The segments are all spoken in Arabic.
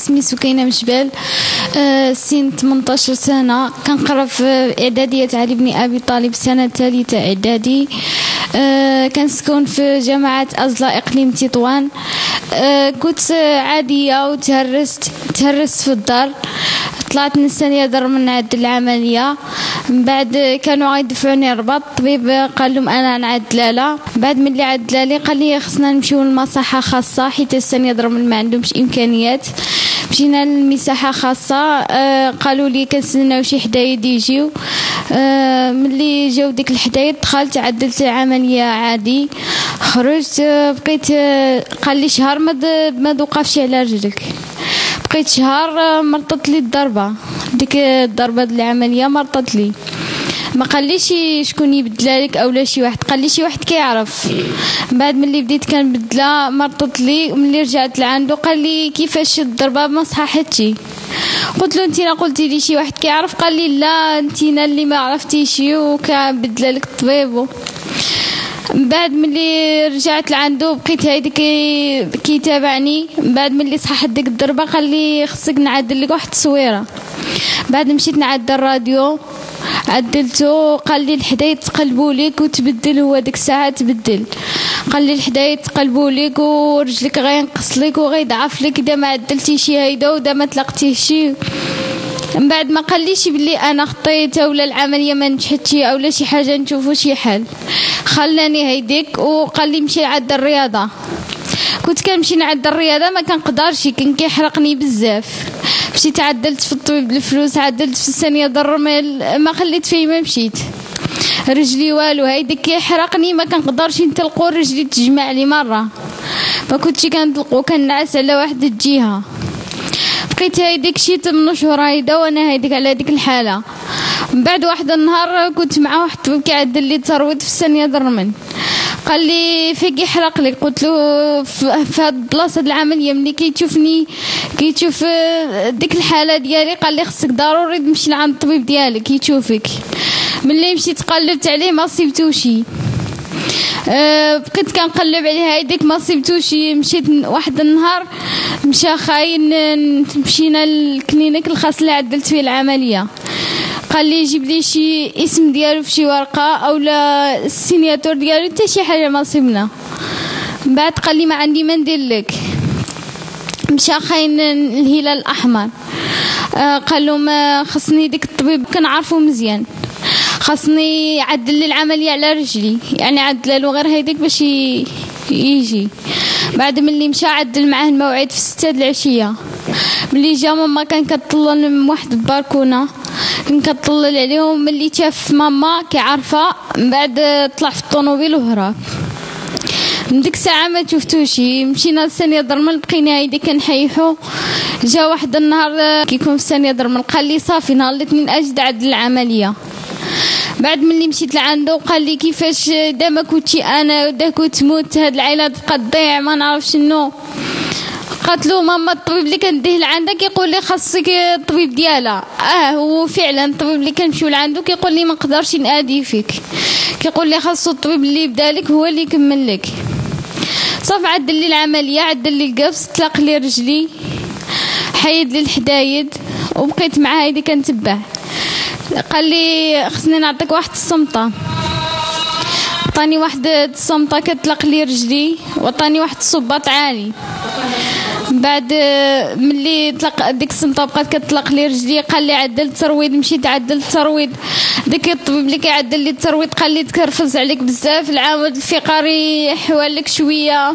اسمي سكينة مشبال. سن 18 سنة، كنقرا في إعدادية علي بن أبي طالب، سنة ثالثة إعدادي. كنسكن في جامعة أزلا إقليم تطوان. كنت عادية وتهرست في الدار. طلعت نساني در من عد العملية، من بعد كانوا غيدفعوني الرباط. الطبيب قال لهم انا نعدلالها. بعد ملي عدلالي قال لي خصنا نمشيو لمصحة خاصة حيت السن درمل ما عندهمش امكانيات. مشينا لمساحة خاصة، قالوا لي كنستناو شي حدايد يجيو. ملي جاو ديك الحدايد دخلت عدلت العملية عادي، خرجت. بقيت قال لي شهر ما توقفش على رجلك. بقيت شهر مرطت لي الضربة، ديك الضربة د العملية مرطت لي. ما قاليش شكون يبدلها لك اولا شي واحد، قال لي شي واحد كيعرف. بعد ملي بديت كنبدلها مرطت لي، وملي رجعت لعندو قال لي كيفاش الضربة ما صححتش. قلت له انتينا قلتي لي شي واحد كيعرف، قال لي لا انتينا اللي ما عرفتيش وكنبدلها لك الطبيب. بعد ملي رجعت لعندو بقيت هيديك كيتابعني. بعد ملي صححت ديك الضربه قال لي خصك نعدل لك واحد التصويره. بعد مشيت نعدل الراديو، عدلته. قال لي الحدايد تقلبوا لك وتبدل، هو ديك الساعه تبدل. قال لي الحدايد تقلبوا لك ورجلك غينقص لك وغيضعف لك اذا ما عدلتيش هيدا واذا ما تلقتيهش. من بعد ما قاليش بلي انا خطيت ولا العمليه ما نجحتش اولا شي حاجه نشوفوا شي حل، خلاني هيديك وقال لي مشي عاد الرياضه. كنت كنمشي نعد الرياضه ما كنقدرش، كان كيحرقني بزاف. مشيت عدلت في الطبيب بالفلوس، عدلت في الثانيه الرمل، ما خليت فيه ما مشيت. رجلي والو هيديك كيحرقني ما كنقدرش نطلقو، رجلي تجمع لي مره ما كنتش كنطلقو، كنعس على واحد الجهه. بقيت هيديك شي 8 شهور هيدا وانا هيديك على هذيك الحاله. من بعد واحد النهار كنت مع واحد الطبيب كيعدل لي ترويض في الثانيه درمن، قال لي فين كيحرق لك؟ قلت له في هاد البلاصه د العمليه. ملي كيشوف ديك الحاله ديالي قال لي خصك ضروري تمشي لعند الطبيب ديالك يشوفك. ملي مشيت قلبت عليه ما صيبتوش. بقيت كنقلب عليها هيديك ما صيبتوش. مشيت واحد النهار مشى خاين، مشينا للكلينيك الخاص اللي عدلت فيه العمليه. قال لي جيب لي شي اسم ديالو في شي ورقه اولا السيناتور ديالو، حتى شي حاجه ما صيبنا. بعد قال لي ما عندي ما ندير لك. مشى خاين الهلال الاحمر، قال لهم خصني ديك الطبيب كنعرفو مزيان، خاصني يعدل لي العمليه على رجلي، يعني عدل له غير هيديك باش يجي. بعد ملي مشى عدل معاه الموعد في 6 العشيه. ملي جا ماما كان كتطلل من واحد الباركونه، كان كتطلل عليهم. ملي شاف ماما كيعرفها، من بعد طلع في الطوموبيل وهرب. من ديك الساعه ما شفتوش. مشينا لثانيه درمل، بقينا هيدي كنحيحو. جا واحد النهار كيكون في ثانيه درمل قال لي صافي نهار الاثنين اجد عدل العمليه. بعد ملي مشيت لعندو قال لي كيفاش دا ما كنتي انا دا كنت موت، هاد العائله تبقى تضيع ما نعرف شنو. قالت له ماما الطبيب اللي كنديه لعندك كيقول لي خاصك الطبيب ديالها. هو فعلا الطبيب اللي كنمشيو لعندو كيقول لي ما نقدرش نادي فيك، كيقول لي خاصو الطبيب اللي بدالك هو اللي يكمل لك. صافي عدل لي العمليه، عدل لي القبس، طلق لي رجلي، حيد لي الحدايد، وبقيت مع هيدي كنتبع. قال لي خصني نعطيك واحد الصمطه. عطاني واحد الصمطه كتطلق لي رجلي، وعطاني واحد الصباط عالي. بعد ملي طلق ديك الصمطه بقات كتطلق لي رجلي، قال لي عدل الترويض. مشيت عدل الترويض. ديك الطبيب اللي كيعدل لي الترويض قال لي تكرفز عليك بزاف، العمود الفقري حوالك شويه،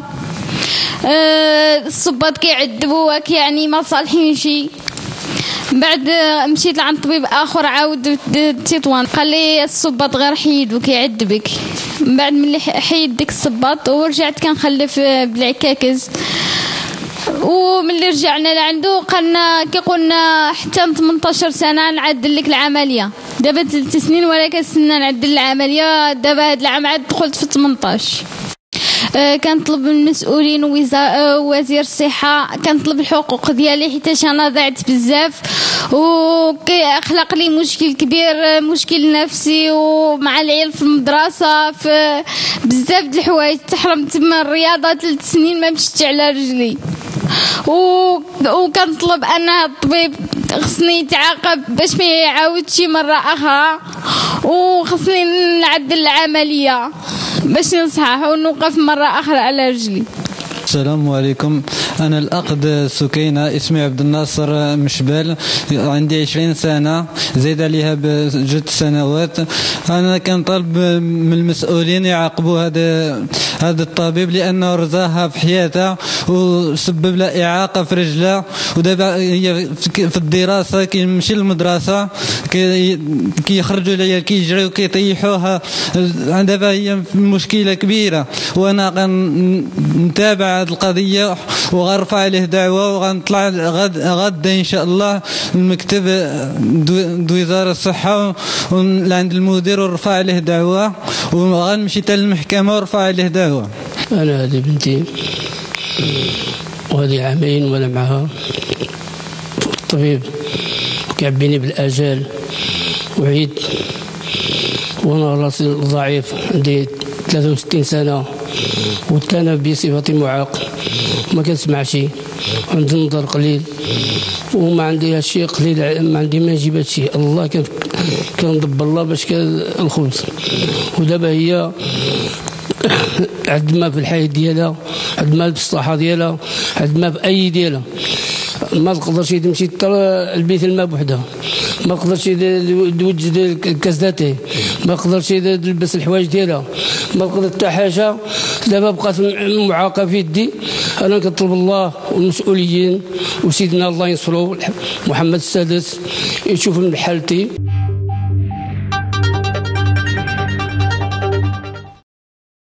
الصباط كيعذبوك يعني ما صالحينش. بعد مشيت لعند طبيب اخر عاود تطوان، قال لي الصباط غير حيد وكيعذبك. من بعد ملي حيد ديك الصباط ورجعت كنخلف بالعكاكز. وملي رجعنا لعندو كيقولنا حتى 18 سنه نعدل لك العمليه. دابا 3 سنين ولا كنستنى نعدل العمليه، دابا هاد العام عاد دخلت في 18. كنطلب من المسؤولين ووزير الصحه، كنطلب الحقوق ديالي حيت انا ضعت بزاف وكيخلق لي مشكل كبير، مشكل نفسي ومع العيال في المدرسه، في بزاف د الحوايج. تحرمت من الرياضه 3 سنين ما مشيتش على رجلي. وكنطلب ان الطبيب خصني يتعاقب باش ما يعاودش مره اخرى، وخصني نعدل العمليه باش نصحح ونوقف مره اخرى على رجلي. السلام عليكم. أنا الأقد سكينة، اسمي عبد الناصر مشبال، عندي 20 سنة زيد عليها ب6 سنوات. أنا كنطالب من المسؤولين يعاقبوا هذا الطبيب لأنه رزاها في حياتها وسبب لها إعاقة في رجلها، ودابا هي في الدراسة كيمشي للمدرسة كيخرجوا العيال كيجريو كيطيحوها، دابا هي مشكلة كبيرة. وأنا غنتابع هذه القضية وغنرفع عليه دعوة، وغنطلع غدا إن شاء الله المكتب وزارة الصحة عند المدير ونرفع عليه دعوة، وغنمشي حتى للمحكمة ونرفع عليه دعوة. أنا هذه بنتي وهذه عامين وأنا معها الطبيب كيعبيني بالآجال وعيد، وأنا راسي ضعيف، عندي 63 سنة وأنا بصفتي معاق ما كنسمعش، عندي النظر قليل وما عندي هادشي قليل، ما عندي ما نجيب هادشي. الله كنضب الله باش كان الخبز. ودابا هي عند ما في الحياة ديالها، عند ما في الصحة ديالها، عند ما في أي ديالها، ما تقدرش تمشي حتى البيت الماء بوحدها، ما تقدرش توجد كاسداتي، ما تقدرش تلبس الحوايج ديالها، ما تقدر حتى حاجه. دابا بقات معاقه في يدي. انا كنطلب الله والمسؤولين وسيدنا الله ينصروا محمد السادس يشوف من حالتي.